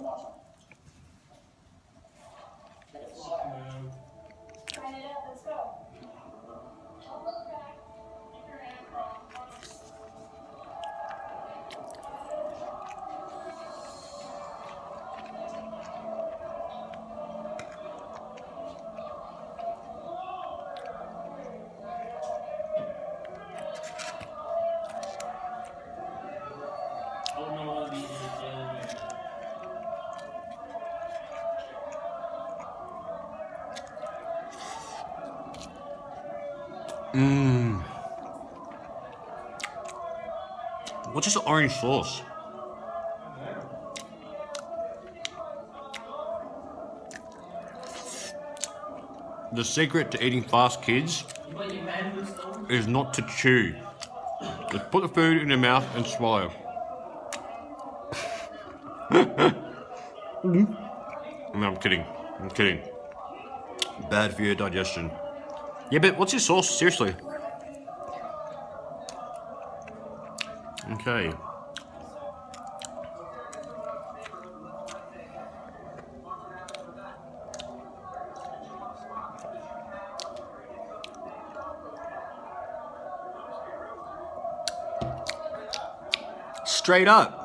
What's this orange sauce? The secret to eating fast, kids, is not to chew. Just put the food in your mouth and swallow. No, I'm kidding. I'm kidding. Bad for your digestion. Yeah, but what's this sauce? Seriously. Okay. Straight up.